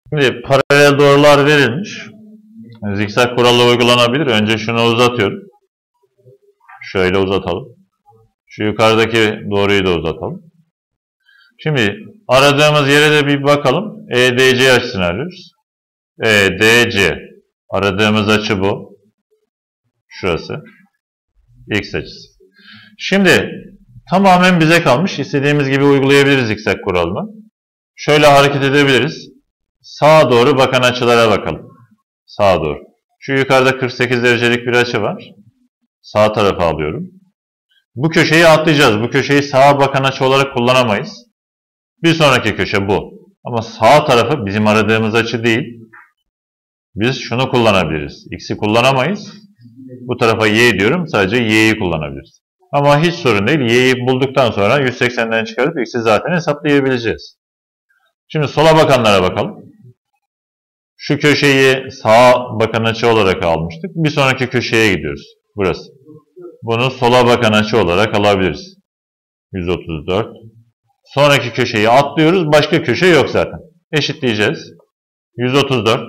Şimdi paralel doğrular verilmiş. Zikzak kuralı uygulanabilir. Önce şunu uzatıyorum. Şöyle uzatalım. Şu yukarıdaki doğruyu da uzatalım. Şimdi aradığımız yere de bir bakalım. EDC açısını arıyoruz. EDC. Aradığımız açı bu. Şurası. X açısı. Şimdi tamamen bize kalmış. İstediğimiz gibi uygulayabiliriz zikzak kuralını. Şöyle hareket edebiliriz. Sağa doğru bakan açılara bakalım. Sağa doğru. Şu yukarıda 48 derecelik bir açı var. Sağ tarafa alıyorum. Bu köşeyi atlayacağız. Bu köşeyi sağa bakan açı olarak kullanamayız. Bir sonraki köşe bu. Ama sağ tarafı bizim aradığımız açı değil. Biz şunu kullanabiliriz. X'i kullanamayız. Bu tarafa Y diyorum. Sadece Y'yi kullanabiliriz. Ama hiç sorun değil. Y'yi bulduktan sonra 180'den çıkarıp X'i zaten hesaplayabileceğiz. Şimdi sola bakanlara bakalım. Şu köşeyi sağa bakan açı olarak almıştık. Bir sonraki köşeye gidiyoruz. Burası. Bunu sola bakan açı olarak alabiliriz. 134. Sonraki köşeyi atlıyoruz. Başka köşe yok zaten. Eşitleyeceğiz. 134.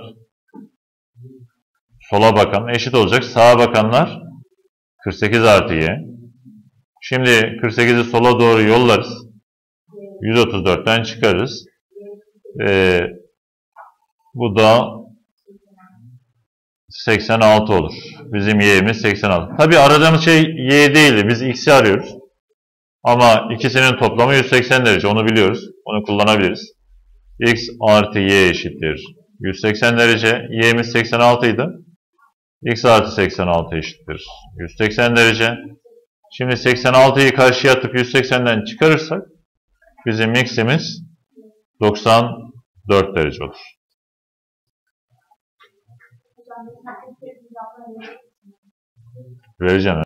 Sola bakan eşit olacak. Sağa bakanlar 48 artı Y. Şimdi 48'i sola doğru yollarız. 134'ten çıkarız. Bu da 86 olur. Bizim Y'miz 86. Tabi aradığımız şey Y değildi. Biz X'i arıyoruz. Ama ikisinin toplamı 180 derece. Onu biliyoruz. Onu kullanabiliriz. X artı Y eşittir 180 derece. Y'miz 86 idi. X artı 86 eşittir 180 derece. Şimdi 86'yı karşıya atıp 180'den çıkarırsak bizim X'imiz 94 derece olur. Vereceğim.